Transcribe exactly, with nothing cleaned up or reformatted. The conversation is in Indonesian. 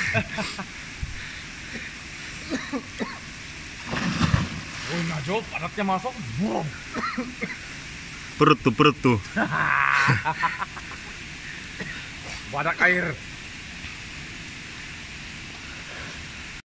Woi Najo, padatnya masuk. Burum. Perut tuh, perut tuh. Badak air.